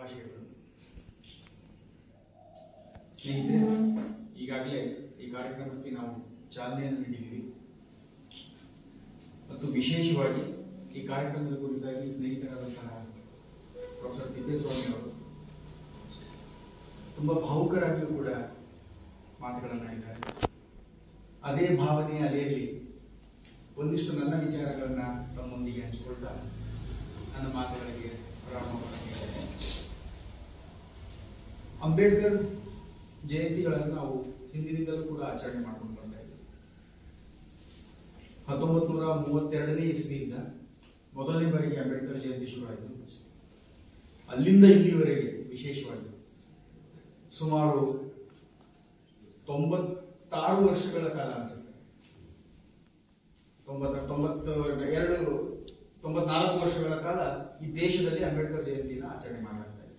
ಶುಭಾಶಯಗಳು. ಸ್ನೇಹಿತರೆ, ಈಗಾಗಲೇ ಈ ಕಾರ್ಯಕ್ರಮಕ್ಕೆ ನಾವು ಚಾಲನೆಯನ್ನು ನೀಡಿದ್ದೀವಿ ಮತ್ತು ವಿಶೇಷವಾಗಿ ಈ ಕಾರ್ಯಕ್ರಮದ ಕುರಿತಾಗಿ ಸ್ನೇಹಿತರಾದಂತಹ ಪ್ರೊಫೆಸರ್ ತಿಪ್ಪೇಸ್ವಾಮಿ ಅವರು ತುಂಬಾ ಭಾವುಕರಾಗಿಯೂ ಕೂಡ ಮಾತುಗಳನ್ನಾಡಿದ್ದಾರೆ. ಅದೇ ಭಾವನೆಯ ಅಲೆಯಲ್ಲಿ ಒಂದಿಷ್ಟು ನನ್ನ ವಿಚಾರಗಳನ್ನ ತಮ್ಮೊಂದಿಗೆ ಹಂಚಿಕೊಳ್ತಾ ನನ್ನ ಮಾತುಗಳಿಗೆ ಪ್ರಾರಂಭ ಮಾಡ್ತಿದ್ದೇನೆ. ಅಂಬೇಡ್ಕರ್ ಜಯಂತಿಗಳನ್ನು ನಾವು ಹಿಂದಿನಿಂದಲೂ ಕೂಡ ಆಚರಣೆ ಮಾಡ್ಕೊಂಡು ಬರ್ತಾ ಇದ್ದೀವಿ. 1932ನೇ ಇಸ್ವಿಯಿಂದ ಮೊದಲನೇ ಬಾರಿಗೆ ಅಂಬೇಡ್ಕರ್ ಜಯಂತಿ ಶುರುವಾಯಿತು. ಅಲ್ಲಿಂದ ಇಲ್ಲಿವರೆಗೆ ವಿಶೇಷವಾಗಿ ಸುಮಾರು 96 ವರ್ಷಗಳ ಕಾಲ ಅನ್ಸುತ್ತೆ, 94 ವರ್ಷಗಳ ಕಾಲ ಈ ದೇಶದಲ್ಲಿ ಅಂಬೇಡ್ಕರ್ ಜಯಂತಿನ ಆಚರಣೆ ಮಾಡಲಾಗ್ತಾ ಇದೆ.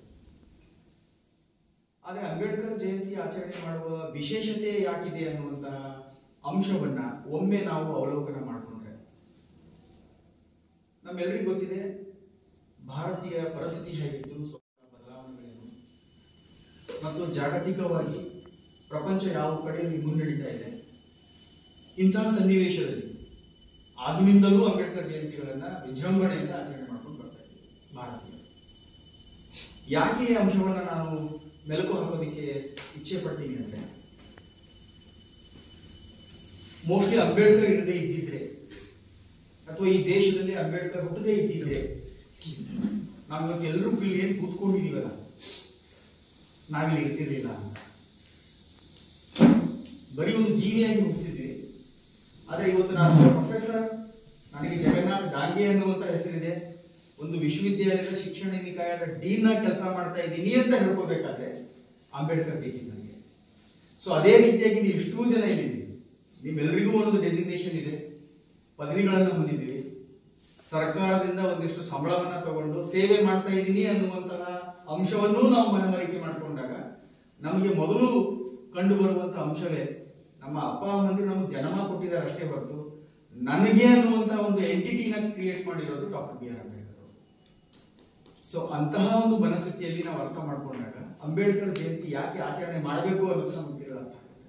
ಆದ್ರೆ ಅಂಬೇಡ್ಕರ್ ಜಯಂತಿ ಆಚರಣೆ ಮಾಡುವ ವಿಶೇಷತೆ ಯಾಕಿದೆ ಅನ್ನುವಂತಹ ಅಂಶವನ್ನ ಒಮ್ಮೆ ನಾವು ಅವಲೋಕನ ಮಾಡಿಕೊಂಡ್ರೆ ನಮ್ಮೆಲ್ಲರಿಗೂ ಗೊತ್ತಿದೆ ಭಾರತೀಯ ಪರಿಸ್ಥಿತಿ ಹೇಗಿತ್ತು, ಬದಲಾವಣೆಗಳೇನು ಮತ್ತು ಜಾಗತಿಕವಾಗಿ ಪ್ರಪಂಚ ಯಾವ ಕಡೆಯಲ್ಲಿ ಮುನ್ನಡೀತಾ ಇದೆ. ಇಂತಹ ಸನ್ನಿವೇಶದಲ್ಲಿ ಆಗಿನಿಂದಲೂ ಅಂಬೇಡ್ಕರ್ ಜಯಂತಿಗಳನ್ನ ವಿಜೃಂಭಣೆಯಿಂದ ಆಚರಣೆ ಮಾಡ್ಕೊಂಡು ಬರ್ತಾ ಇದ್ದೀವಿ ಭಾರತೀಯ. ಯಾಕೆ ಈ ಅಂಶವನ್ನ ನಾನು ಮೆಲುಕು ಹಾಕೋದಿಕ್ಕೆ ಇಚ್ಛೆ ಪಡ್ತೀನಿ ಅಂದ್ರೆ, ಮೋಸ್ಟ್ಲಿ ಅಂಬೇಡ್ಕರ್ ಇರದೇ ಇದ್ದಿದ್ರೆ ಅಥವಾ ಈ ದೇಶದಲ್ಲಿ ಅಂಬೇಡ್ಕರ್ ಹುಟ್ಟದೇ ಇದ್ದಿದ್ರೆ ನಾವಿವತ್ತು ಎಲ್ಲರೂ ಇಲ್ಲಿ ಏನ್ ಕೂತ್ಕೊಂಡಿದೀವಲ್ಲ ನಾವಿಲ್ಲಿ ಇರ್ತಿರ್ಲಿಲ್ಲ ಅಂತ. ಬರೀ ಒಂದು ಜೀವಿಯಾಗಿ ಹುಟ್ಟಿದ್ವಿ. ಆದ್ರೆ ಇವತ್ತು ನಾನು ಪ್ರೊಫೆಸರ್, ನನಗೆ ಜಗನ್ನಾಥ್ ಡಾಂಗೆ ಅನ್ನುವಂತ ಹೆಸರಿದೆ, ಒಂದು ವಿಶ್ವವಿದ್ಯಾಲಯದ ಶಿಕ್ಷಣ ನಿಕಾಯದ ಡೀನ್ ಆಗಿ ಕೆಲಸ ಮಾಡ್ತಾ ಇದ್ದೀನಿ ಅಂತ ಹೇಳ್ಕೋಬೇಕಾದ್ರೆ ಅಂಬೇಡ್ಕರ್ ಬೇಕಿತ್ತು ನನಗೆ. ಸೊ ಅದೇ ರೀತಿಯಾಗಿ ನೀವು ಇಷ್ಟೂ ಜನ ಇಲ್ಲಿದ್ದೀವಿ, ನಿಮ್ಮೆಲ್ಲರಿಗೂ ಒಂದು ಡೆಸಿಗ್ನೇಷನ್ ಇದೆ, ಪದವಿಗಳನ್ನು ಹೊಂದಿದ್ದೀವಿ, ಸರ್ಕಾರದಿಂದ ಒಂದಿಷ್ಟು ಸಂಬಳವನ್ನ ತಗೊಂಡು ಸೇವೆ ಮಾಡ್ತಾ ಇದ್ದೀನಿ ಅನ್ನುವಂತಹ ಅಂಶವನ್ನೂ ನಾವು ಮನವರಿಕೆ ಮಾಡಿಕೊಂಡಾಗ ನಮಗೆ ಮೊದಲು ಕಂಡು ಬರುವಂತಹ ಅಂಶವೇ ನಮ್ಮ ಅಪ್ಪ ಅಮ್ಮಂದಿರು ನಮ್ಗೆ ಜನ್ಮ ಕೊಟ್ಟಿದ್ದಾರೆ ಅಷ್ಟೇ ಹೊರತು ನನಗೆ ಅನ್ನುವಂತಹ ಒಂದು ಎಂಟಿಟಿನ ಕ್ರಿಯೇಟ್ ಮಾಡಿರೋದು ಡಾಕ್ಟರ್ ಬಿ ಆರ್ ಅಂಬೇಡ್ಕರ್ ಅವರು. ಸೊ ಅಂತಹ ಒಂದು ಮನಸ್ಥಿತಿಯಲ್ಲಿ ನಾವು ಅರ್ಥ ಮಾಡ್ಕೊಂಡಾಗ ಅಂಬೇಡ್ಕರ್ ಜಯಂತಿ ಯಾಕೆ ಆಚರಣೆ ಮಾಡಬೇಕು ಅನ್ನೋದು ನಮಗೆ ಅರ್ಥ ಆಗುತ್ತೆ.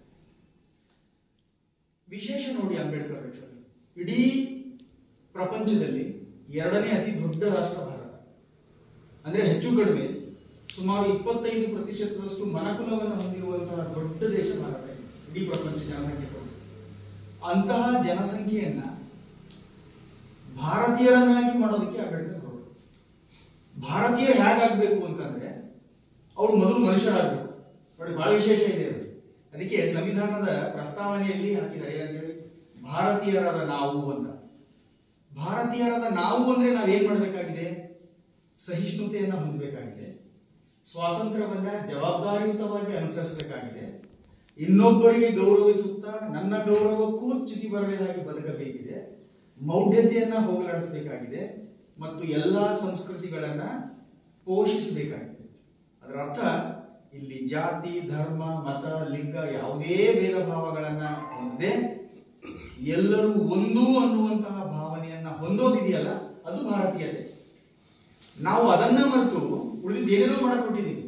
ವಿಶೇಷ ನೋಡಿ, ಅಂಬೇಡ್ಕರ್ ಇಡೀ ಪ್ರಪಂಚದಲ್ಲಿ 2ನೇ ಅತಿ ದೊಡ್ಡ ರಾಷ್ಟ್ರ ಭಾರತ. ಅಂದ್ರೆ ಹೆಚ್ಚು ಕಡಿಮೆ ಸುಮಾರು 25% ಮನಕುಲವನ್ನು ಹೊಂದಿರುವಂತಹ ದೊಡ್ಡ ದೇಶ ಭಾರತ ಇಡೀ ಪ್ರಪಂಚ ಜನಸಂಖ್ಯೆ. ಅಂತಹ ಜನಸಂಖ್ಯೆಯನ್ನ ಭಾರತೀಯರನ್ನಾಗಿ ಮಾಡೋದಕ್ಕೆ ಅಂಬೇಡ್ಕರ್ ಅವರು. ಭಾರತೀಯರು ಹೇಗಾಗಬೇಕು ಅಂತಂದ್ರೆ ಅವರು ಮೊದಲು ಮನುಷ್ಯರಾಗಬೇಕು. ನೋಡಿ, ಬಹಳ ವಿಶೇಷ ಇದೆ ಅದು. ಅದಕ್ಕೆ ಸಂವಿಧಾನದ ಪ್ರಸ್ತಾವನೆಯಲ್ಲಿ ಹಾಕಿದ್ದಾರೆ ಏನಂತೇಳಿ, ಭಾರತೀಯರಾದ ನಾವು ಅಂತ. ಭಾರತೀಯರಾದ ನಾವು ಅಂದ್ರೆ ನಾವೇನ್ ಮಾಡಬೇಕಾಗಿದೆ? ಸಹಿಷ್ಣುತೆಯನ್ನ ಹೊಂದಬೇಕಾಗಿದೆ, ಸ್ವಾತಂತ್ರ್ಯವನ್ನ ಜವಾಬ್ದಾರಿಯುತವಾಗಿ ಅನುಸರಿಸಬೇಕಾಗಿದೆ, ಇನ್ನೊಬ್ಬರಿಗೆ ಗೌರವಿಸುತ್ತಾ ನನ್ನ ಗೌರವಕ್ಕೂ ಚ್ಯುತಿ ಬರದೇ ಹಾಗೆ ಬದುಕಬೇಕಿದೆ, ಮೌಢ್ಯತೆಯನ್ನ ಹೋಗಲಾಡಿಸಬೇಕಾಗಿದೆ ಮತ್ತು ಎಲ್ಲಾ ಸಂಸ್ಕೃತಿಗಳನ್ನ ಪೋಷಿಸಬೇಕಾಗಿದೆ. ಅದರ ಅರ್ಥ ಇಲ್ಲಿ ಜಾತಿ, ಧರ್ಮ, ಮತ, ಲಿಂಗ ಯಾವುದೇ ಭೇದ ಭಾವಗಳನ್ನ ಹೊಂದದೆ ಎಲ್ಲರೂ ಒಂದು ಅನ್ನುವಂತಹ ಭಾವನೆಯನ್ನ ಹೊಂದೋದಿದೆಯಲ್ಲ, ಅದು ಭಾರತೀಯತೆ. ನಾವು ಅದನ್ನ ಮರೆತು ಉಳಿದಿದ್ದು ಏನೇನೋ ಮಾಡಕೊಟ್ಟಿದ್ದೀವಿ.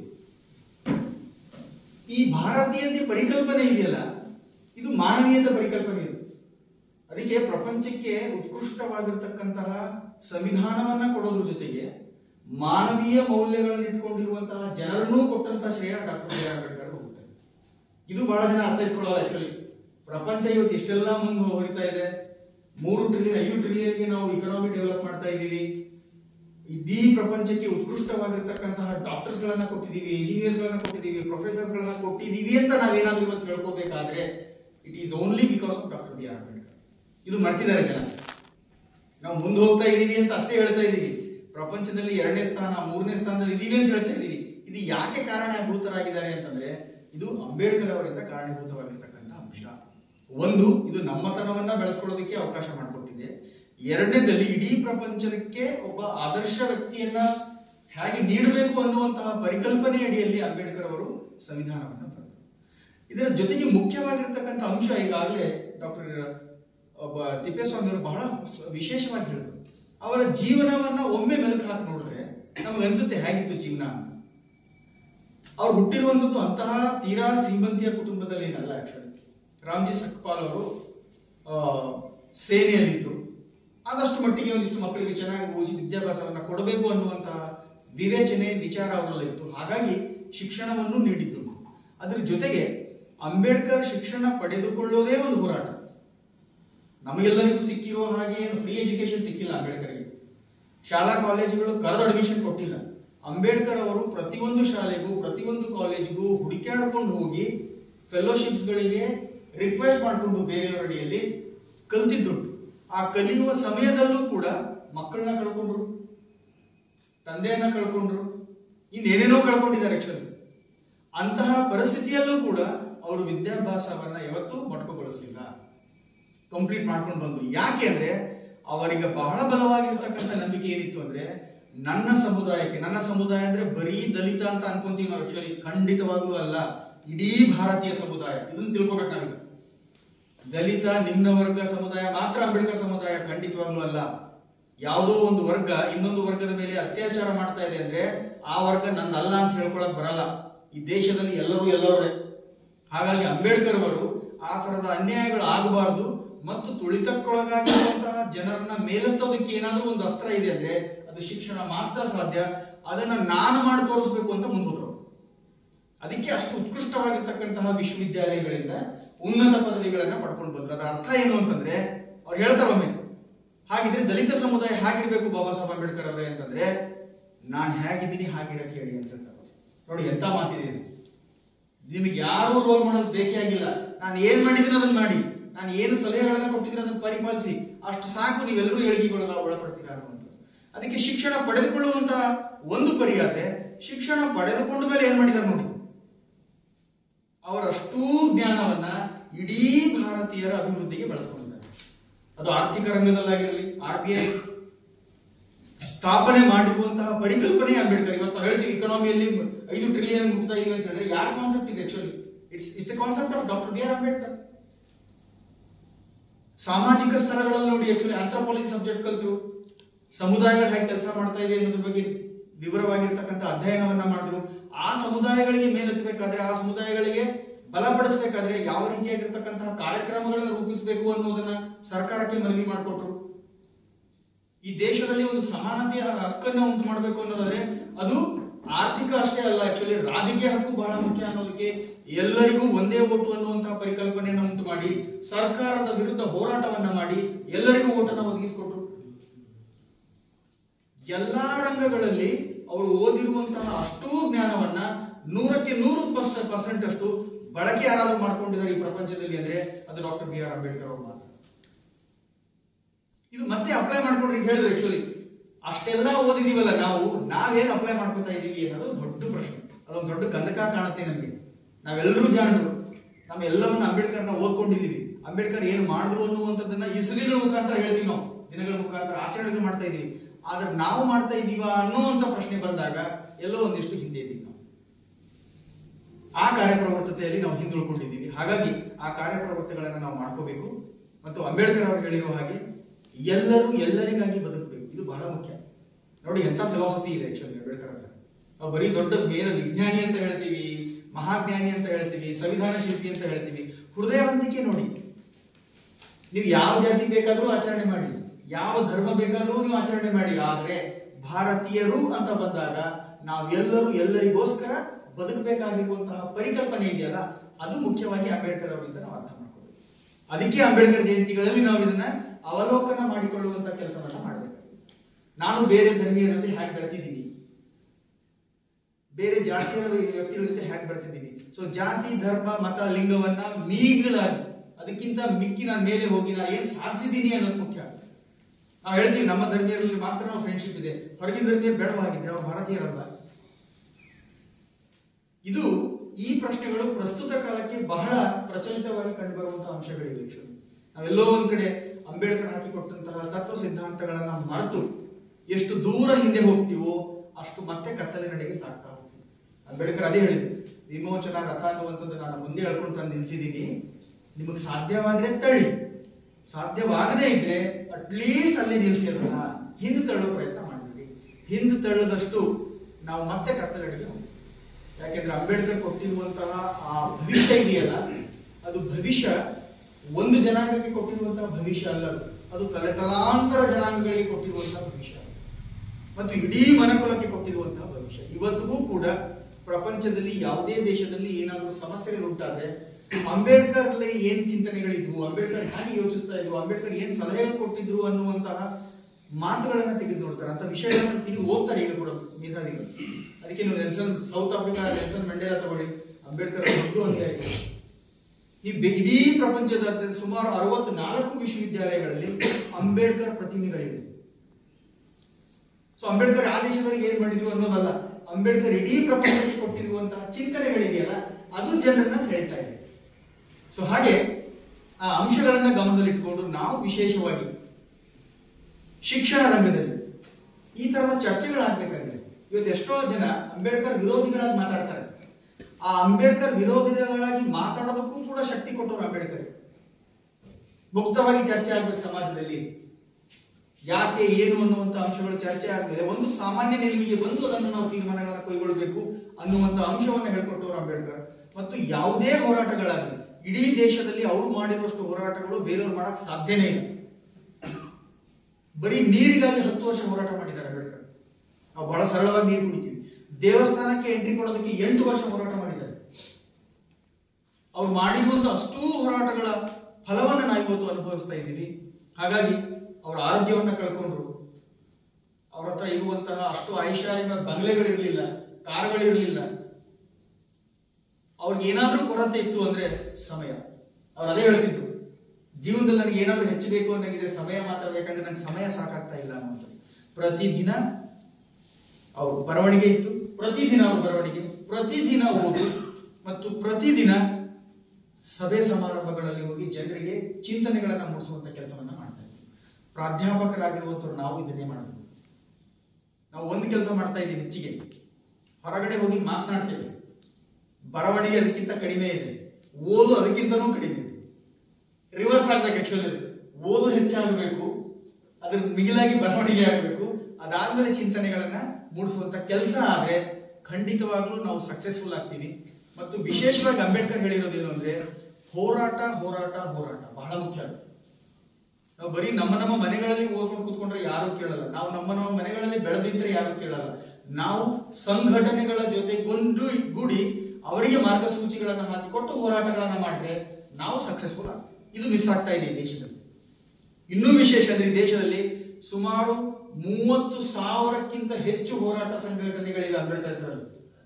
ಈ ಭಾರತೀಯತೆ ಪರಿಕಲ್ಪನೆ ಇದೆಯಲ್ಲ, ಇದು ಮಾನವೀಯತೆ ಪರಿಕಲ್ಪನೆ ಇದು. ಅದಕ್ಕೆ ಪ್ರಪಂಚಕ್ಕೆ ಉತ್ಕೃಷ್ಟವಾಗಿರ್ತಕ್ಕಂತಹ ಸಂವಿಧಾನವನ್ನ ಕೊಡೋದ್ರ ಜೊತೆಗೆ ಮಾನವೀಯ ಮೌಲ್ಯಗಳನ್ನು ಇಟ್ಕೊಂಡಿರುವಂತಹ ಜನರನ್ನೂ ಕೊಟ್ಟಂತಹ ಶ್ರೇಯ ಡಾಕ್ಟರ್ ಬಿ ಆರ್ ಅಂಬೇಡ್ಕರ್ ಹೋಗುತ್ತೆ. ಇದು ಬಹಳ ಜನ ಅರ್ಥೈಸ್ಕೊಳ್ಳೋದು. ಆಕ್ಚುಲಿ ಪ್ರಪಂಚ ಇವತ್ತು ಇಷ್ಟೆಲ್ಲ ಮುಂದೆ ಹೋಗ್ತಾ ಇದೆ. 3 ಟ್ರಿಲಿಯನ್ 5 ಟ್ರಿಲಿಯನ್ಗೆ ನಾವು ಇಕನಾಮಿ ಡೆವಲಪ್ ಮಾಡ್ತಾ ಇದ್ದೀವಿ. ಇಡೀ ಪ್ರಪಂಚಕ್ಕೆ ಉತ್ಕೃಷ್ಟವಾಗಿರ್ತಕ್ಕಂತಹ ಡಾಕ್ಟರ್ಸ್ ಗಳನ್ನ ಕೊಟ್ಟಿದ್ದೀವಿ, ಇಂಜಿನಿಯರ್ಸ್ ಗಳನ್ನ ಕೊಟ್ಟಿದ್ದೀವಿ, ಪ್ರೊಫೆಸರ್ಸ್ ಗಳನ್ನ ಕೊಟ್ಟಿದ್ದೀವಿ ಅಂತ ನಾವೇನಾದ್ರೂ ಇವತ್ತು ಹೇಳ್ಕೋಬೇಕಾದ್ರೆ it is only because of doctor B R Ambedkar. ಇದು ಮರ್ತಿದ್ದಾರೆ ಜನ. ನಾವು ಮುಂದೆ ಹೋಗ್ತಾ ಇದೀವಿ ಅಂತ ಅಷ್ಟೇ ಹೇಳ್ತಾ ಇದೀವಿ, ಪ್ರಪಂಚದಲ್ಲಿ 2ನೇ ಸ್ಥಾನ 3ನೇ ಸ್ಥಾನದಲ್ಲಿ ಇದೀವಿ ಅಂತ ಹೇಳ್ತಾ ಇದೀವಿ. ಇದು ಯಾಕೆ ಕಾರಣಭೂತರಾಗಿದ್ದಾರೆ ಅಂತಂದ್ರೆ ಇದು ಅಂಬೇಡ್ಕರ್ ಅವರಿಂದ ಕಾರಣಭೂತವಾಗಿರ್ತಕ್ಕಂಥ ಅಂಶ. ಒಂದು, ಇದು ನಮ್ಮತನವನ್ನ ಬೆಳೆಸ್ಕೊಳ್ಳೋದಕ್ಕೆ ಅವಕಾಶ ಮಾಡಿಕೊಟ್ಟಿದೆ. 2ನೇದಲ್ಲಿ ಇಡೀ ಪ್ರಪಂಚಕ್ಕೆ ಒಬ್ಬ ಆದರ್ಶ ವ್ಯಕ್ತಿಯನ್ನ ಹೇಗೆ ನೀಡಬೇಕು ಅನ್ನುವಂತಹ ಪರಿಕಲ್ಪನೆ ಅಡಿಯಲ್ಲಿ ಅಂಬೇಡ್ಕರ್ ಅವರು ಸಂವಿಧಾನವನ್ನು ಬರೆದರು. ಇದರ ಜೊತೆಗೆ ಮುಖ್ಯವಾಗಿರ್ತಕ್ಕಂಥ ಅಂಶ ಈಗಾಗಲೇ ಡಾಕ್ಟರ್ ತಿಪ್ಪೇಸ್ವಾಮಿ ಅವರು ಬಹಳ ವಿಶೇಷವಾಗಿ ಹೇಳಿದ್ರು. ಅವರ ಜೀವನವನ್ನ ಒಮ್ಮೆ ಮೆಲುಕು ಹಾಕಿ ನೋಡಿದ್ರೆ ನಮ್ಗೆ ಅನ್ಸುತ್ತೆ ಹೇಗಿತ್ತು ಜೀವನ ಅಂತ. ಅವ್ರು ಹುಟ್ಟಿರುವಂತದ್ದು ಅಂತಹ ತೀರಾ ಶ್ರೀಮಂತಿಯ ಕುಟುಂಬದಲ್ಲಿ ಏನಲ್ಲ. ಆಕ್ಚುಲಿ ರಾಮ್ಜಿ ಸಕ್ಪಾಲ್ ಅವರು ಸೇನೆಯಲ್ಲಿದ್ರು. ಆದಷ್ಟು ಮಟ್ಟಿಗೆ ಒಂದಿಷ್ಟು ಮಕ್ಕಳಿಗೆ ಚೆನ್ನಾಗಿ ಓದಿಸಿ ವಿದ್ಯಾಭ್ಯಾಸವನ್ನ ಕೊಡಬೇಕು ಅನ್ನುವಂತಹ ವಿವೇಚನೆ ವಿಚಾರ ಅವರಲ್ಲಿತ್ತು. ಹಾಗಾಗಿ ಶಿಕ್ಷಣವನ್ನು ನೀಡಿದ್ದು. ಅದರ ಜೊತೆಗೆ ಅಂಬೇಡ್ಕರ್ ಶಿಕ್ಷಣ ಪಡೆದುಕೊಳ್ಳೋದೇ ಒಂದು ಹೋರಾಟ. ನಮಗೆಲ್ಲರಿಗೂ ಸಿಕ್ಕಿರೋ ಹಾಗೆ ಏನು ಫ್ರೀ ಎಜುಕೇಶನ್ ಸಿಕ್ಕಿಲ್ಲ ಅಂಬೇಡ್ಕರ್ಗೆ. ಶಾಲಾ ಕಾಲೇಜುಗಳು ಕರೆದು ಅಡ್ಮಿಷನ್ ಕೊಟ್ಟಿಲ್ಲ. ಅಂಬೇಡ್ಕರ್ ಅವರು ಪ್ರತಿಯೊಂದು ಶಾಲೆಗೂ ಪ್ರತಿಯೊಂದು ಕಾಲೇಜಿಗೂ ಹುಡುಕಾಡಿಕೊಂಡು ಹೋಗಿ ಫೆಲೋಶಿಪ್ಸ್ಗಳಿಗೆ ರಿಕ್ವೆಸ್ಟ್ ಮಾಡಿಕೊಂಡು ಬೇರೆಯವರ ಅಡಿಯಲ್ಲಿ ಕಲ್ತಿದ್ದುಂಟು. ಆ ಕಲಿಯುವ ಸಮಯದಲ್ಲೂ ಕೂಡ ಮಕ್ಕಳನ್ನ ಕಳ್ಕೊಂಡ್ರು, ತಂದೆಯನ್ನ ಕಳ್ಕೊಂಡ್ರು, ಇನ್ನೇನೇನೋ ಕಳ್ಕೊಂಡಿದ್ದಾರೆ ಆಕ್ಚುಲಿ. ಅಂತಹ ಪರಿಸ್ಥಿತಿಯಲ್ಲೂ ಕೂಡ ಅವರು ವಿದ್ಯಾಭ್ಯಾಸವನ್ನ ಯಾವತ್ತೂ ಮೊಟಕುಗೊಳಿಸಲಿಲ್ಲ, ಕಂಪ್ಲೀಟ್ ಮಾಡ್ಕೊಂಡು ಬಂದ್ರು. ಯಾಕೆ ಅಂದ್ರೆ ಅವರಿಗೆ ಬಹಳ ಬಲವಾಗಿರ್ತಕ್ಕಂಥ ನಂಬಿಕೆ ಏನಿತ್ತು ಅಂದ್ರೆ, ನನ್ನ ಸಮುದಾಯಕ್ಕೆ, ನನ್ನ ಸಮುದಾಯ ಅಂದ್ರೆ ಬರೀ ದಲಿತ ಅಂತ ಅನ್ಕೊಂತೀವಿ ನಾವು, ಆಕ್ಚುಲಿ ಖಂಡಿತವಾಗ್ಲೂ ಅಲ್ಲ, ಇಡೀ ಭಾರತೀಯ ಸಮುದಾಯ. ಇದನ್ನ ತಿಳ್ಕೊಬೇಕು ನಾವೀಗ. ದಲಿತ ನಿಮ್ನ ವರ್ಗ ಸಮುದಾಯ ಮಾತ್ರ ಅಂಬೇಡ್ಕರ್ ಸಮುದಾಯ ಖಂಡಿತವಾಗ್ಲೂ ಅಲ್ಲ. ಯಾವುದೋ ಒಂದು ವರ್ಗ ಇನ್ನೊಂದು ವರ್ಗದ ಮೇಲೆ ಅತ್ಯಾಚಾರ ಮಾಡ್ತಾ ಇದೆ ಅಂದ್ರೆ ಆ ವರ್ಗ ನಂದಲ್ಲ ಅಂತ ಹೇಳ್ಕೊಳಕ್ ಬರಲ್ಲ. ಈ ದೇಶದಲ್ಲಿ ಎಲ್ಲರೂ. ಹಾಗಾಗಿ ಅಂಬೇಡ್ಕರ್ ಅವರು ಆ ತರದ ಅನ್ಯಾಯಗಳು ಆಗಬಾರದು ಮತ್ತು ತುಳಿತಕ್ಕೊಳಗಾಗಿರುವಂತಹ ಜನರನ್ನ ಮೇಲೆತ್ತೋದಕ್ಕೆ ಏನಾದ್ರೂ ಒಂದು ಅಸ್ತ್ರ ಇದೆ ಅಂದ್ರೆ ಅದು ಶಿಕ್ಷಣ ಮಾತ್ರ ಸಾಧ್ಯ. ಅದನ್ನ ನಾನು ಮಾಡಿ ತೋರಿಸ್ಬೇಕು ಅಂತ ಮುಂದೋದ್ರು. ಅದಕ್ಕೆ ಅಷ್ಟು ಉತ್ಕೃಷ್ಟವಾಗಿರ್ತಕ್ಕಂತಹ ವಿಶ್ವವಿದ್ಯಾಲಯಗಳಿಂದ ಉನ್ನತ ಪದವಿಗಳನ್ನ ಪಡ್ಕೊಂಡು ಬಂದ್ರು. ಅದರ ಅರ್ಥ ಏನು ಅಂತಂದ್ರೆ, ಅವ್ರು ಹೇಳ್ತಾರೆ ಒಮ್ಮೆ, ಹಾಗಿದ್ರೆ ದಲಿತ ಸಮುದಾಯ ಹೇಗಿರ್ಬೇಕು ಬಾಬಾ ಸಾಹೇಬ್ ಅಂಬೇಡ್ಕರ್ ಅವರೇ ಅಂತಂದ್ರೆ, ನಾನ್ ಹೇಗಿದ್ದೀನಿ ಹಾಗಿರಕ್ಕೆ ಹೇಳಿ ಅಂತ ಹೇಳ್ತಾರೆ. ನೋಡಿ ಎಂತ ಮಾತಿದೆ. ನಿಮಗೆ ಯಾರು ರೋಲ್ ಮಾಡಲ್ಸ್ ಬೇಕೇ ಆಗಿಲ್ಲ. ನಾನು ಏನ್ ಮಾಡಿದ್ದೀನಿ ಅದನ್ನ ಮಾಡಿ, ನಾನು ಏನು ಸಲಹೆಗಳನ್ನ ಕೊಟ್ಟಿದ್ದೀನಿ ಅದನ್ನ ಪರಿಪಾಲಿಸಿ, ಅಷ್ಟು ಸಾಕು. ನೀವೆಲ್ಲರೂ ಹೇಳಿಕೆಗಳನ್ನ ಒಳಪಡ್ತೀರಾ ಅನ್ನುವಂಥದ್ದು. ಅದಕ್ಕೆ ಶಿಕ್ಷಣ ಪಡೆದುಕೊಳ್ಳುವಂತಹ ಒಂದು ಪರಿಯಾದ್ರೆ, ಶಿಕ್ಷಣ ಪಡೆದುಕೊಂಡ ಮೇಲೆ ಏನ್ ಮಾಡಿದ್ದಾರೆ ನೋಡಿ, ಅವರಷ್ಟೂ ಜ್ಞಾನವನ್ನ ಇಡೀ ಭಾರತೀಯರ ಅಭಿವೃದ್ಧಿಗೆ ಬಳಸ್ಕೊಂಡಿದ್ದಾರೆ. ಅದು ಆರ್ಥಿಕ ರಂಗದಲ್ಲಾಗಿರಲಿ, RBI ಸ್ಥಾಪನೆ ಮಾಡಿರುವಂತಹ ಪರಿಕಲ್ಪನೆ ಅಂಬೇಡ್ಕರ್. ಇವತ್ತು ನಾವು ಹೇಳ್ತೀವಿ ಇಕಾನಮಿಯಲ್ಲಿ 5 ಟ್ರಿಲಿಯನ್ ಮುಟ್ತಾ ಇದೀವಿ ಅಂತ ಹೇಳಿದ್ರೆ ಯಾರ ಕಾನ್ಸೆಪ್ಟ್ ಇದೆ? Actually it's a concept of doctor BR Ambedkar. ಸಾಮಾಜಿಕ ಸ್ತರಗಳಲ್ಲಿ ನೋಡಿ, ಆಕ್ಚುಲಿ ಆಂಥ್ರೋಪಾಲಜಿ ಸಬ್ಜೆಕ್ಟ್ ಕಲ್ತರು, ಸಮುದಾಯಗಳು ಹೇಗೆ ಕೆಲಸ ಮಾಡ್ತಾ ಇದೆ ಅನ್ನೋದ್ರ ಬಗ್ಗೆ ವಿವರವಾಗಿರ್ತಕ್ಕಂಥ ಅಧ್ಯಯನವನ್ನ ಮಾಡಿದ್ರು. ಆ ಸಮುದಾಯಗಳಿಗೆ ಮೇಲೆತ್ತಬೇಕಾದ್ರೆ, ಆ ಸಮುದಾಯಗಳಿಗೆ ಬಲಪಡಿಸಬೇಕಾದ್ರೆ ಯಾವ ರೀತಿಯಾಗಿರ್ತಕ್ಕಂತಹ ಕಾರ್ಯಕ್ರಮಗಳನ್ನು ರೂಪಿಸಬೇಕು ಅನ್ನೋದನ್ನ ಸರ್ಕಾರಕ್ಕೆ ಮನವಿ ಮಾಡಿಕೊಟ್ರು. ಈ ದೇಶದಲ್ಲಿ ಒಂದು ಸಮಾನತೆಯ ಹಕ್ಕನ್ನು ಉಂಟು ಮಾಡಬೇಕು ಅನ್ನೋದಾದ್ರೆ ಅದು ಆರ್ಥಿಕ ಅಷ್ಟೇ ಅಲ್ಲ, ಆಕ್ಚುಲಿ ರಾಜಕೀಯ ಹಕ್ಕು ಬಹಳ ಮುಖ್ಯ ಅನ್ನೋದಕ್ಕೆ ಎಲ್ಲರಿಗೂ ಒಂದೇ ಓಟು ಅನ್ನುವಂತಹ ಪರಿಕಲ್ಪನೆಯನ್ನು ಉಂಟು ಮಾಡಿ ಸರ್ಕಾರದ ವಿರುದ್ಧ ಹೋರಾಟವನ್ನ ಮಾಡಿ ಎಲ್ಲರಿಗೂ ಓಟನ್ನು ಒದಗಿಸಿಕೊಟ್ರು. ಎಲ್ಲಾ ರಂಗಗಳಲ್ಲಿ ಅವರು ಓದಿರುವಂತಹ ಅಷ್ಟೂ ಜ್ಞಾನವನ್ನ 100% ಅಷ್ಟು ಬಳಕೆ ಯಾರಾದ್ರೂ ಮಾಡ್ಕೊಂಡಿದ್ದಾರೆ ಈ ಪ್ರಪಂಚದಲ್ಲಿ ಅಂದ್ರೆ ಅದು ಡಾಕ್ಟರ್ BR ಅಂಬೇಡ್ಕರ್ ಅವರು ಮಾತ್ರ. ಇದು ಮತ್ತೆ ಅಪ್ಲೈ ಮಾಡ್ಕೊಂಡ್ರೆ ಹೇಳಿದ್ರು, ಆಕ್ಚುಲಿ ಅಷ್ಟೆಲ್ಲ ಓದಿದೀವಲ್ಲ ನಾವೇನು ಅಪ್ಲೈ ಮಾಡ್ಕೊತಾ ಇದೀವಿ ಅನ್ನೋದು ದೊಡ್ಡ ಪ್ರಶ್ನೆ. ಅದೊಂದು ದೊಡ್ಡ ಕಂದಕ ಕಾಣುತ್ತೆ ನಮ್ಗೆ. ನಾವೆಲ್ಲರೂ ಜಾಣರು, ನಾವೆಲ್ಲವನ್ನ ಅಂಬೇಡ್ಕರ್ನ ಓದ್ಕೊಂಡಿದೀವಿ. ಅಂಬೇಡ್ಕರ್ ಏನು ಮಾಡಿದ್ರು ಅನ್ನುವಂಥದ್ದನ್ನ ಇಸುವಿಗಳ ಮುಖಾಂತರ ಹೇಳ್ತೀವಿ, ನಾವು ದಿನಗಳ ಮುಖಾಂತರ ಆಚರಣೆಗಳು ಮಾಡ್ತಾ ಇದೀವಿ. ಆದ್ರೆ ನಾವು ಮಾಡ್ತಾ ಇದ್ದೀವಾ ಅನ್ನುವಂತ ಪ್ರಶ್ನೆ ಬಂದಾಗ ಎಲ್ಲೋ ಒಂದಿಷ್ಟು ಹಿಂದೆ ಇದ್ದೀವಿ ನಾವು. ಆ ಕಾರ್ಯಪ್ರವರ್ತತೆಯಲ್ಲಿ ನಾವು ಹಿಂದುಳ್ಕೊಂಡಿದ್ದೀವಿ. ಹಾಗಾಗಿ ಆ ಕಾರ್ಯಪ್ರವೃತ್ತಿಗಳನ್ನ ನಾವು ಮಾಡ್ಕೋಬೇಕು. ಮತ್ತು ಅಂಬೇಡ್ಕರ್ ಅವರು ಹೇಳಿರೋ ಹಾಗೆ ಎಲ್ಲರೂ ಎಲ್ಲರಿಗಾಗಿ ಬದುಕಬೇಕು, ಇದು ಬಹಳ ಮುಖ್ಯ. ನೋಡಿ ಎಂತ ಫಿಲಾಸಫಿ ಇದೆ ಆಕ್ಚುಲಿ ಅಂಬೇಡ್ಕರ್ ಅಂತ. ನಾವು ಬರೀ ದೊಡ್ಡ ಮೇಲ ವಿಜ್ಞಾನಿ ಅಂತ ಹೇಳ್ತೀವಿ, ಮಹಾಜ್ಞಾನಿ ಅಂತ ಹೇಳ್ತೀವಿ, ಸಂವಿಧಾನ ಶಿಲ್ಪಿ ಅಂತ ಹೇಳ್ತೀವಿ. ಹೃದಯವಂತಿಕೆ ನೋಡಿ, ನೀವು ಯಾವ ಜಾತಿ ಬೇಕಾದ್ರೂ ಆಚರಣೆ ಮಾಡಿ, ಯಾವ ಧರ್ಮ ಬೇಕಾದ್ರೂ ನೀವು ಆಚರಣೆ ಮಾಡಿ, ಆದ್ರೆ ಭಾರತೀಯರು ಅಂತ ಬಂದಾಗ ನಾವೆಲ್ಲರೂ ಎಲ್ಲರಿಗೋಸ್ಕರ ಬದುಕಬೇಕಾಗಿರುವಂತಹ ಪರಿಕಲ್ಪನೆ ಇದೆಯಲ್ಲ, ಅದು ಮುಖ್ಯವಾಗಿ ಅಂಬೇಡ್ಕರ್ ಅವರಿಂದ ನಾವು ಅರ್ಥ ಮಾಡ್ಕೋಬೇಕು. ಅದಕ್ಕೆ ಅಂಬೇಡ್ಕರ್ ಜಯಂತಿಗಳಲ್ಲಿ ನಾವು ಇದನ್ನ ಅವಲೋಕನ ಮಾಡಿಕೊಳ್ಳುವಂತಹ ಕೆಲಸವನ್ನ ಮಾಡಬೇಕು. ನಾನು ಬೇರೆ ಧರ್ಮೀಯರಲ್ಲಿ ಹೇಗೆ ಬರ್ತಿದ್ದೀನಿ, ಬೇರೆ ಜಾತಿಯ ವ್ಯಕ್ತಿಗಳ ಜೊತೆ ಹೇಗೆ ಬರ್ತಿದ್ದೀನಿ. ಸೊ ಜಾತಿ, ಧರ್ಮ, ಮತ, ಲಿಂಗವನ್ನ ಮೀಗಲಾಗಿ ಅದಕ್ಕಿಂತ ಮಿಕ್ಕಿ ನಾನು ಮೇಲೆ ಹೋಗಿ ನಾನು ಏನ್ ಸಾಧಿಸಿದ್ದೀನಿ ಅನ್ನೋದು ಮುಖ್ಯ. ನಾವು ಹೇಳ್ತೀವಿ ನಮ್ಮ ಧರ್ಮೀಯರಲ್ಲಿ ಮಾತ್ರ ನಾವು ಫ್ರೆಂಡ್ಶಿಪ್ ಇದೆ, ಹೊರಗಿನ ಧರ್ಮೀಯರು ಬೇಡವಾಗಿದ್ರೆ ಅವ್ರು ಭಾರತೀಯರಲ್ಲ. ಇದು ಈ ಪ್ರಶ್ನೆಗಳು ಪ್ರಸ್ತುತ ಕಾಲಕ್ಕೆ ಬಹಳ ಪ್ರಚಲಿತವಾಗಿ ಕಂಡುಬರುವಂತಹ ಅಂಶಗಳಿವೆ. ನಾವೆಲ್ಲೋ ಒಂದ್ ಕಡೆ ಅಂಬೇಡ್ಕರ್ ಹಾಕಿಕೊಟ್ಟಂತಹ ತತ್ವ ಸಿದ್ಧಾಂತಗಳನ್ನ ಮರೆತು ಎಷ್ಟು ದೂರ ಹಿಂದೆ ಹೋಗ್ತೀವೋ ಅಷ್ಟು ಮತ್ತೆ ಕತ್ತಲಿನಡೆಗೆ ಸಾಕ್ತಾ ಹೋಗ್ತೀವಿ. ಅಂಬೇಡ್ಕರ್ ಅದೇ ಹೇಳಿದ್ರು, ವಿಮೋಚನಾ ರಥ ಅನ್ನುವಂಥದ್ದು ನಾನು ಮುಂದೆ ಹೇಳ್ಕೊಂಡು ತಂದು ನಿಲ್ಸಿದ್ದೀನಿ, ನಿಮಗೆ ಸಾಧ್ಯವಾದ್ರೆ ತಳ್ಳಿ, ಸಾಧ್ಯವಾಗದೇ ಇದ್ರೆ ಅಟ್ಲೀಸ್ಟ್ ಅಲ್ಲಿ ನಿಲ್ಸಿರೋಣ, ಹಿಂದೆ ತಳ್ಳೋ ಪ್ರಯತ್ನ ಮಾಡ್ತೀವಿ. ಹಿಂದೆ ತಳ್ಳದಷ್ಟು ನಾವು ಮತ್ತೆ ಕತ್ತಲೆಡೆಗೆ ಹೋಗ್ತೀವಿ. ಯಾಕೆಂದ್ರೆ ಅಂಬೇಡ್ಕರ್ ಕೊಟ್ಟಿರುವಂತಹ ಆ ಭವಿಷ್ಯ ಇದೆಯಲ್ಲ, ಅದು ಭವಿಷ್ಯ ಒಂದು ಜನಾಂಗಕ್ಕೆ ಕೊಟ್ಟಿರುವಂತಹ ಭವಿಷ್ಯ ಅಲ್ಲ, ಅದು ತಲೆತಲಾಂತರ ಜನಾಂಗಗಳಿಗೆ ಕೊಟ್ಟಿರುವಂತಹ ಭವಿಷ್ಯ ಮತ್ತು ಇಡೀ ಮನುಕುಲಕ್ಕೆ ಕೊಟ್ಟಿರುವಂತಹ ಭವಿಷ್ಯ. ಇವತ್ತಿಗೂ ಕೂಡ ಪ್ರಪಂಚದಲ್ಲಿ ಯಾವುದೇ ದೇಶದಲ್ಲಿ ಏನಾದರೂ ಸಮಸ್ಯೆಗಳು ಉಂಟಾದ್ರೆ ಅಂಬೇಡ್ಕರ್ ಅಲ್ಲಿ ಏನ್ ಚಿಂತನೆಗಳಿದ್ವು, ಅಂಬೇಡ್ಕರ್ ಹೇಗೆ ಯೋಚಿಸ್ತಾ ಇದ್ವು, ಅಂಬೇಡ್ಕರ್ ಏನ್ ಸಲಹೆಗಳು ಕೊಟ್ಟಿದ್ರು ಅನ್ನುವಂತಹ ಮಾತುಗಳನ್ನ ತೆಗೆದು ನೋಡ್ತಾರೆ, ಅಂತ ವಿಷಯಗಳನ್ನ ತೆಗೆದು ಓದ್ತಾರೆ ಈಗ ಕೂಡ ಮೇಧಾವಿಗಳು. ಅದಕ್ಕೆ ನೀವು ಸೌತ್ ಆಫ್ರಿಕಾ ನೆಲ್ಸನ್ ಮಂಡೇಲಾ ತಗೊಳ್ಳಿ, ಅಂಬೇಡ್ಕರ್ ದೊಡ್ಡ ಅನುಯಾಯಿ. ಇಡೀ ಪ್ರಪಂಚದ ಸುಮಾರು 64 ವಿಶ್ವವಿದ್ಯಾಲಯಗಳಲ್ಲಿ ಅಂಬೇಡ್ಕರ್ ಪ್ರತಿಮೆಗಳಿವೆ. ಸೊ ಅಂಬೇಡ್ಕರ್ ಆ ದೇಶದವರಿಗೆ ಏನ್ ಮಾಡಿದ್ರು ಅನ್ನೋದಲ್ಲ, ಅಂಬೇಡ್ಕರ್ ಇಡೀ ಪ್ರಪಂಚಕ್ಕೆ ಕೊಟ್ಟಿರುವಂತಹ ಚಿಂತನೆಗಳಿದೆಯಲ್ಲ ಅದು ಜನರನ್ನ ಸೆಳೆತಾ ಇದೆ. ಸೊ ಹಾಗೆ ಆ ಅಂಶಗಳನ್ನ ಗಮನದಲ್ಲಿಟ್ಟುಕೊಂಡು ನಾವು ವಿಶೇಷವಾಗಿ ಶಿಕ್ಷಣ ರಂಗದಲ್ಲಿ ಈ ತರದ ಚರ್ಚೆಗಳಾಗಬೇಕಾಗಿದೆ. ಇವತ್ತು ಎಷ್ಟೋ ಜನ ಅಂಬೇಡ್ಕರ್ ವಿರೋಧಿಗಳಾಗಿ ಮಾತಾಡ್ತಾರೆ. ಆ ಅಂಬೇಡ್ಕರ್ ವಿರೋಧಿಗಳಾಗಿ ಮಾತಾಡೋದಕ್ಕೂ ಕೂಡ ಶಕ್ತಿ ಕೊಟ್ಟವರು ಅಂಬೇಡ್ಕರ್. ಮುಕ್ತವಾಗಿ ಚರ್ಚೆ ಆಗ್ಬೇಕು ಸಮಾಜದಲ್ಲಿ, ಯಾಕೆ ಏನು ಅನ್ನುವಂತ ಅಂಶಗಳು ಚರ್ಚೆ ಆದ್ಮೇಲೆ ಒಂದು ಸಾಮಾನ್ಯ ನಿಲುವಿಗೆ ಬಂದು ಅದನ್ನು ನಾವು ತೀರ್ಮಾನಗಳನ್ನು ಕೈಗೊಳ್ಳಬೇಕು ಅನ್ನುವಂತ ಅಂಶವನ್ನು ಹೇಳ್ಕೊಟ್ಟವರು ಅಂಬೇಡ್ಕರ್. ಮತ್ತು ಯಾವುದೇ ಹೋರಾಟಗಳಾಗಲಿ ಇಡೀ ದೇಶದಲ್ಲಿ ಅವರು ಮಾಡಿರುವಷ್ಟು ಹೋರಾಟಗಳು ಬೇರೆಯವ್ರು ಮಾಡಕ್ ಸಾಧ್ಯನೇ ಇಲ್ಲ. ಬರೀ ನೀರಿಗಾಗಿ 10 ವರ್ಷ ಹೋರಾಟ ಮಾಡಿದ್ದಾರೆ ಅಂಬೇಡ್ಕರ್. ನಾವು ಬಹಳ ಸರಳವಾಗಿ ನೀರು ಕುಡಿತೀವಿ. ದೇವಸ್ಥಾನಕ್ಕೆ ಎಂಟ್ರಿ ಕೊಡೋದಕ್ಕೆ 8 ವರ್ಷ ಹೋರಾಟ ಮಾಡಿದ್ದಾರೆ. ಅವ್ರು ಮಾಡಿರುವಂತ ಅಷ್ಟೂ ಹೋರಾಟಗಳ ಫಲವನ್ನ ನಾವು ಇವತ್ತು ಅನುಭವಿಸ್ತಾ ಇದ್ದೀವಿ. ಹಾಗಾಗಿ ಅವರ ಆರೋಗ್ಯವನ್ನ ಕಳ್ಕೊಂಡ್ರು. ಅವ್ರ ಹತ್ರ ಇರುವಂತಹ ಅಷ್ಟು ಐಷಾರಾಮಿ ಬಂಗ್ಲೆಗಳಿರ್ಲಿಲ್ಲ, ಕಾರ್ಗಳಿರ್ಲಿಲ್ಲ. ಅವ್ರಿಗೆ ಏನಾದ್ರೂ ಕೊರತೆ ಇತ್ತು ಅಂದ್ರೆ ಸಮಯ. ಅವ್ರು ಅದೇ ಹೇಳ್ತಿದ್ರು, ಜೀವನದಲ್ಲಿ ನನಗೆ ಏನಾದ್ರೂ ಹೆಚ್ಚು ಬೇಕು ಅನ್ನೋದಿದ್ರೆ ಸಮಯ ಮಾತ್ರ, ಬೇಕಂದ್ರೆ ನನಗೆ ಸಮಯ ಸಾಕಾಗ್ತಾ ಇಲ್ಲ ಅನ್ನೋದು. ಪ್ರತಿದಿನ ಅವ್ರ ಬರವಣಿಗೆ ಇತ್ತು, ಪ್ರತಿದಿನ ಅವ್ರ ಬರವಣಿಗೆ, ಪ್ರತಿದಿನ ಓದು ಮತ್ತು ಪ್ರತಿದಿನ ಸಭೆ ಸಮಾರಂಭಗಳಲ್ಲಿ ಹೋಗಿ ಜನರಿಗೆ ಚಿಂತನೆಗಳನ್ನ ಮೂಡಿಸುವಂತ ಕೆಲಸವನ್ನ ಮಾಡ್ತಾ ಇದ್ವಿ. ಪ್ರಾಧ್ಯಾಪಕರಾಗಿರುವಂತವ್ರು ನಾವು ಇದನ್ನೇ ಮಾಡಬೇಕು. ನಾವು ಒಂದು ಕೆಲಸ ಮಾಡ್ತಾ ಇದ್ದೀವಿ, ಹೆಚ್ಚಿಗೆ ಹೊರಗಡೆ ಹೋಗಿ ಮಾತನಾಡ್ತೇವೆ. ಬರವಣಿಗೆ ಅದಕ್ಕಿಂತ ಕಡಿಮೆ ಇದೆ, ಓದು ಅದಕ್ಕಿಂತನೂ ಕಡಿಮೆ ಇದೆ. ರಿವರ್ಸ್ ಆಗ್ಬೇಕು. ಆಕ್ಚುಲಿ ಓದು ಹೆಚ್ಚಾಗಬೇಕು, ಅದ್ರ ಮಿಗಿಲಾಗಿ ಬರವಣಿಗೆ ಆಗಬೇಕು. ಅದಾದ್ಮೇಲೆ ಚಿಂತನೆಗಳನ್ನ ಮೂಡಿಸುವಂತ ಕೆಲಸ ಆದ್ರೆ ಖಂಡಿತವಾಗ್ಲೂ ನಾವು ಸಕ್ಸಸ್ಫುಲ್ ಆಗ್ತೀವಿ. ಮತ್ತು ವಿಶೇಷವಾಗಿ ಅಂಬೇಡ್ಕರ್ ಹೇಳಿರೋದೇನು ಅಂದ್ರೆ ಹೋರಾಟ ಹೋರಾಟ ಹೋರಾಟ ಬಹಳ ಮುಖ್ಯ. ನಾವು ಬರೀ ನಮ್ಮ ಮನೆಗಳಲ್ಲಿ ಓದ್ಕೊಂಡು ಕೂತ್ಕೊಂಡ್ರೆ ಯಾರು ಕೇಳಲ್ಲ. ನಾವು ನಮ್ಮ ಮನೆಗಳಲ್ಲಿ ಬೆಳೆದಿದ್ರೆ ಯಾರು ಕೇಳಲ್ಲ. ನಾವು ಸಂಘಟನೆಗಳ ಜೊತೆ ಗೂಡಿ ಅವರಿಗೆ ಮಾರ್ಗಸೂಚಿಗಳನ್ನ ಹಾಕಿಕೊಟ್ಟು ಹೋರಾಟಗಳನ್ನ ಮಾಡಿದ್ರೆ ನಾವು ಸಕ್ಸಸ್ಫುಲ್ ಆಗ್ತೀವಿ. ಇದು ಮಿಸ್ ಆಗ್ತಾ ಇದೆ ಈ ದೇಶದಲ್ಲಿ. ಇನ್ನೂ ವಿಶೇಷ ಅಂದ್ರೆ ಈ ದೇಶದಲ್ಲಿ ಸುಮಾರು 30,000ಕ್ಕಿಂತ ಹೆಚ್ಚು ಹೋರಾಟ ಸಂಘಟನೆಗಳಿವೆ ಅಂಬೇಡ್ಕರ್ ಹೆಸರಲ್ಲಿ.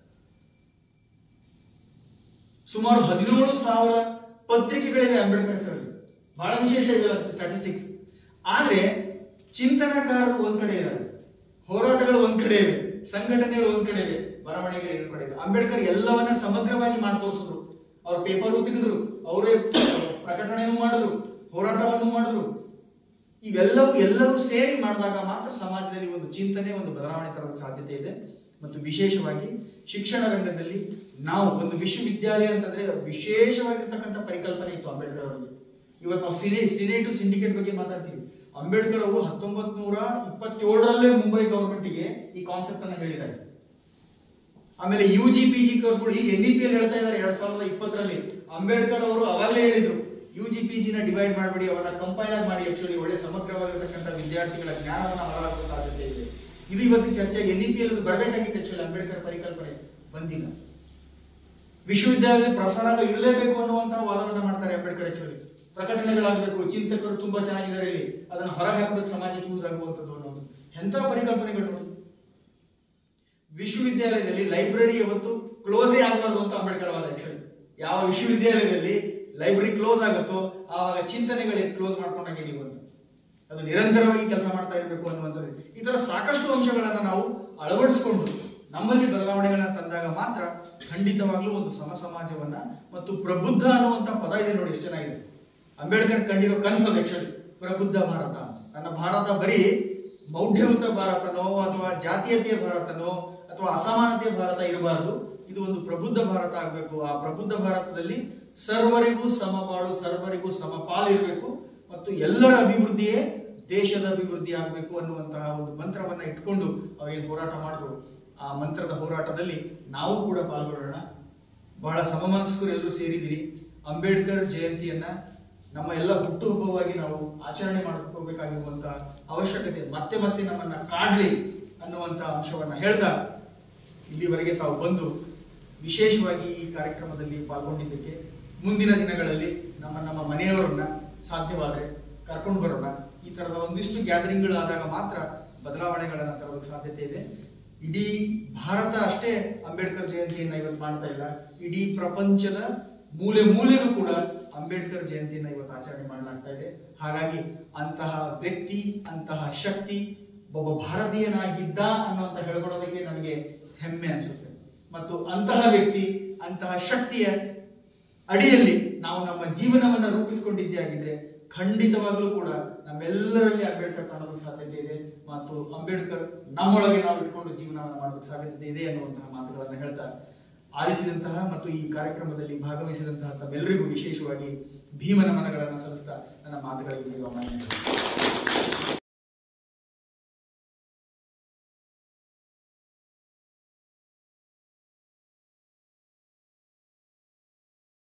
ಸುಮಾರು 17,000 ಪತ್ರಿಕೆಗಳಿವೆ ಅಂಬೇಡ್ಕರ್ ಹೆಸರಲ್ಲಿ. ಬಹಳ ವಿಶೇಷ ಇವೆಲ್ಲ ಸ್ಟಾಟಿಸ್ಟಿಕ್ಸ್. ಆದ್ರೆ ಚಿಂತನಕಾರರು ಒಂದ್ ಕಡೆ ಇದ್ದಾರೆ, ಹೋರಾಟಗಳು ಒಂದ್ ಕಡೆ ಇವೆ, ಸಂಘಟನೆಗಳು ಒಂದ್ ಕಡೆ ಇವೆ, ಬರವಣಿಗೆಗಳು ಇನ್ನೊಂದ್ ಕಡೆ ಇವೆ. ಅಂಬೇಡ್ಕರ್ ಎಲ್ಲವನ್ನ ಸಮಗ್ರವಾಗಿ ಮಾಡಿ ತೋರಿಸಿದ್ರು. ಅವ್ರ ಪೇಪರ್ ತೆಗೆದ್ರು, ಅವರೇ ಪ್ರಕಟಣೆಯನ್ನು ಮಾಡಿದ್ರು, ಹೋರಾಟವನ್ನು ಮಾಡಿದ್ರು. ಎಲ್ಲರೂ ಸೇರಿ ಮಾಡಿದಾಗ ಮಾತ್ರ ಸಮಾಜದಲ್ಲಿ ಒಂದು ಚಿಂತನೆ, ಒಂದು ಬದಲಾವಣೆ ತರದ ಸಾಧ್ಯತೆ ಇದೆ. ಮತ್ತು ವಿಶೇಷವಾಗಿ ಶಿಕ್ಷಣ ರಂಗದಲ್ಲಿ ನಾವು ಒಂದು ವಿಶ್ವವಿದ್ಯಾಲಯ ಅಂತಂದ್ರೆ ವಿಶೇಷವಾಗಿರ್ತಕ್ಕಂಥ ಪರಿಕಲ್ಪನೆ ಇತ್ತು ಅಂಬೇಡ್ಕರ್ ಅವರಿಗೆ. ಇವತ್ತು ನಾವು ಸಿನೇಟ್ ಸಿಂಡಿಕೇಟ್ ಬಗ್ಗೆ ಮಾತಾಡ್ತೀವಿ. ಅಂಬೇಡ್ಕರ್ ಅವರು 1927ರಲ್ಲೇ ಮುಂಬೈ ಗವರ್ಮೆಂಟ್ಗೆ ಈ ಕಾನ್ಸೆಪ್ಟ್ ಅನ್ನ ಹೇಳಿದ್ದಾರೆ. ಆಮೇಲೆ UG-PG ಕೋರ್ಸ್ಗಳು ಈಗ NEP ಹೇಳ್ತಾ ಇದ್ದಾರೆ 2020ರಲ್ಲಿ. ಅಂಬೇಡ್ಕರ್ ಅವರು ಅವಾಗಲೇ ಹೇಳಿದ್ರು UG-PG ನ ಡಿವೈಡ್ ಮಾಡಬೇಡಿ, ಅವನ್ನ ಕಂಪೈಲ್ ಮಾಡಿ ಆಕ್ಚುಲಿ ಒಳ್ಳೆ ಸಮಗ್ರವಾಗಿರ್ತಕ್ಕಂಥ ವಿದ್ಯಾರ್ಥಿಗಳ ಜ್ಞಾನವನ್ನ ಹೊರಹಾಕುವ ಸಾಧ್ಯತೆ ಇದೆ. ಇದು ಇವತ್ತಿನ ಚರ್ಚೆ. NEP ಅಲ್ಲಿ ಬರಬೇಕಾಗಿತ್ತು ಆಕ್ಚುಲಿ, ಅಂಬೇಡ್ಕರ್ ಪರಿಕಲ್ಪನೆ ಬಂದಿಲ್ಲ. ವಿಶ್ವವಿದ್ಯಾಲಯದಲ್ಲಿ ಪ್ರಸಾರ ಇರಲೇಬೇಕು ಅನ್ನುವಂತಹ ವಾದವನ್ನ ಮಾಡ್ತಾರೆ ಅಂಬೇಡ್ಕರ್. ಆಕ್ಚುಲಿ ಪ್ರಕಟಣೆಗಳಾಗಬೇಕು, ಚಿಂತಕರು ತುಂಬಾ ಚೆನ್ನಾಗಿದ್ದಾರೆ ಇಲ್ಲಿ, ಅದನ್ನ ಹೊರಗೆ ಹಾಕಬೇಕು, ಸಮಾಜಕ್ಕೆ ಯೂಸ್ ಆಗುವಂಥದ್ದು ಅನ್ನೋದು ಎಂತ ಪರಿಕಲ್ಪನೆಗಳು ನೋಡಿ. ವಿಶ್ವವಿದ್ಯಾಲಯದಲ್ಲಿ ಲೈಬ್ರರಿ ಯಾವತ್ತು ಕ್ಲೋಸೇ ಆಗಬಾರ್ದು ಅಂತ ಅಂಬೇಡ್ಕರ್ ವಾದ. ಆಕ್ಚುಲಿ ಯಾವ ವಿಶ್ವವಿದ್ಯಾಲಯದಲ್ಲಿ ಲೈಬ್ರರಿ ಕ್ಲೋಸ್ ಆಗುತ್ತೋ ಆವಾಗ ಚಿಂತನೆಗಳಿಗೆ ಕ್ಲೋಸ್ ಮಾಡ್ಕೊಂಡಾಗೆ ನೀವು ಅಂತ, ಅದು ನಿರಂತರವಾಗಿ ಕೆಲಸ ಮಾಡ್ತಾ ಇರಬೇಕು ಅನ್ನುವಂಥದ್ದು. ಈ ತರ ಸಾಕಷ್ಟು ಅಂಶಗಳನ್ನ ನಾವು ಅಳವಡಿಸಿಕೊಂಡು ನಮ್ಮಲ್ಲಿ ಬದಲಾವಣೆಗಳನ್ನ ತಂದಾಗ ಮಾತ್ರ ಖಂಡಿತವಾಗ್ಲೂ ಒಂದು ಸಮಾಜವನ್ನ ಮತ್ತು ಪ್ರಬುದ್ಧ ಅನ್ನುವಂತ ಪದ ಇದೆ ನೋಡಿ, ಎಷ್ಟು ಚೆನ್ನಾಗಿದೆ. ಅಂಬೇಡ್ಕರ್ ಕಂಡಿರೋ ಕನಸು ಆಕ್ಚುಲಿ ಪ್ರಬುದ್ಧ ಭಾರತ. ನನ್ನ ಭಾರತ ಬರೀ ಮೌಢ್ಯಯುತ ಭಾರತನೋ ಅಥವಾ ಜಾತೀಯತೆಯ ಭಾರತನೋ ಅಥವಾ ಅಸಮಾನತೆಯ ಭಾರತ ಇರಬಾರದು. ಇದು ಒಂದು ಪ್ರಬುದ್ಧ ಭಾರತ ಆಗಬೇಕು. ಆ ಪ್ರಬುದ್ಧ ಭಾರತದಲ್ಲಿ ಸರ್ವರಿಗೂ ಸಮಬಾಳು, ಸರ್ವರಿಗೂ ಸಮಪಾಲು ಇರಬೇಕು ಮತ್ತು ಎಲ್ಲರ ಅಭಿವೃದ್ಧಿಯೇ ದೇಶದ ಅಭಿವೃದ್ಧಿ ಆಗಬೇಕು ಅನ್ನುವಂತಹ ಒಂದು ಮಂತ್ರವನ್ನ ಇಟ್ಕೊಂಡು ಅವ್ರೇನು ಹೋರಾಟ ಮಾಡಿದ್ರು. ಆ ಮಂತ್ರದ ಹೋರಾಟದಲ್ಲಿ ನಾವು ಕೂಡ ಪಾಲ್ಗೊಳ್ಳೋಣ. ಬಹಳ ಸಮಮನಸ್ಕರು ಎಲ್ಲರೂ ಸೇರಿದಿರಿ. ಅಂಬೇಡ್ಕರ್ ಜಯಂತಿಯನ್ನ ನಮ್ಮ ಎಲ್ಲ ಹುಟ್ಟುಹಬ್ಬವಾಗಿ ನಾವು ಆಚರಣೆ ಮಾಡ್ಕೋಬೇಕಾಗಿರುವಂತಹ ಅವಶ್ಯಕತೆ ಮತ್ತೆ ಮತ್ತೆ ನಮ್ಮನ್ನ ಕಾಡ್ಲಿ ಅನ್ನುವಂತ ಅಂಶವನ್ನ ಹೇಳ್ದ ಇಲ್ಲಿವರೆಗೆ ತಾವು ಬಂದು ವಿಶೇಷವಾಗಿ ಈ ಕಾರ್ಯಕ್ರಮದಲ್ಲಿ ಪಾಲ್ಗೊಂಡಿದ್ದಕ್ಕೆ ಮುಂದಿನ ದಿನಗಳಲ್ಲಿ ನಮ್ಮ ಮನೆಯವರನ್ನ ಸಾಧ್ಯವಾದ್ರೆ ಕರ್ಕೊಂಡು ಬರೋಣ. ಈ ತರದ ಒಂದಿಷ್ಟು ಗ್ಯಾದರಿಂಗ್ಗಳು ಆದಾಗ ಮಾತ್ರ ಬದಲಾವಣೆಗಳನ್ನ ತರೋದಕ್ಕೆ ಸಾಧ್ಯತೆ ಇದೆ. ಇಡೀ ಭಾರತ ಅಷ್ಟೇ ಅಂಬೇಡ್ಕರ್ ಜಯಂತಿಯನ್ನ ಇವತ್ತು ಮಾಡ್ತಾ ಇಲ್ಲ, ಇಡೀ ಪ್ರಪಂಚದ ಮೂಲೆ ಮೂಲೆಗೂ ಕೂಡ ಅಂಬೇಡ್ಕರ್ ಜಯಂತಿಯನ್ನ ಇವತ್ತು ಆಚರಣೆ ಮಾಡಲಾಗ್ತಾ ಇದೆ. ಹಾಗಾಗಿ ಅಂತಹ ವ್ಯಕ್ತಿ, ಅಂತಹ ಶಕ್ತಿ ಒಬ್ಬ ಭಾರತೀಯನಾಗಿದ್ದ ಅನ್ನೋಂತ ಹೇಳ್ಕೊಳ್ಳೋದಕ್ಕೆ ನನಗೆ ಹೆಮ್ಮೆ ಅನಿಸುತ್ತೆ. ಮತ್ತು ಅಂತಹ ವ್ಯಕ್ತಿ, ಅಂತಹ ಶಕ್ತಿಯ ಅಡಿಯಲ್ಲಿ ನಾವು ನಮ್ಮ ಜೀವನವನ್ನ ರೂಪಿಸಿಕೊಂಡಿದ್ದೇ ಆಗಿದ್ರೆ ಖಂಡಿತವಾಗ್ಲೂ ಕೂಡ ನಮ್ಮೆಲ್ಲರಲ್ಲಿ ಅಂಬೇಡ್ಕರ್ ಕಾಣೋದಕ್ಕೆ ಸಾಧ್ಯತೆ ಇದೆ. ಮತ್ತು ಅಂಬೇಡ್ಕರ್ ನಮ್ಮೊಳಗೆ ನಾವು ಇಟ್ಕೊಂಡು ಜೀವನವನ್ನು ಮಾಡೋದಕ್ಕೆ ಸಾಧ್ಯತೆ ಇದೆ ಅನ್ನುವಂತಹ ಮಾತುಗಳನ್ನು ಹೇಳ್ತಾ ಆಲಿಸಿದಂತಹ ಮತ್ತು ಈ ಕಾರ್ಯಕ್ರಮದಲ್ಲಿ ಭಾಗವಹಿಸಿದಂತಹ ತಮ್ಮೆಲ್ಲರಿಗೂ ವಿಶೇಷವಾಗಿ ಭೀಮ ನಮನಗಳನ್ನು ಸಲ್ಲಿಸ್ತಾ ನನ್ನ ಮಾತುಗಳಿಗೆ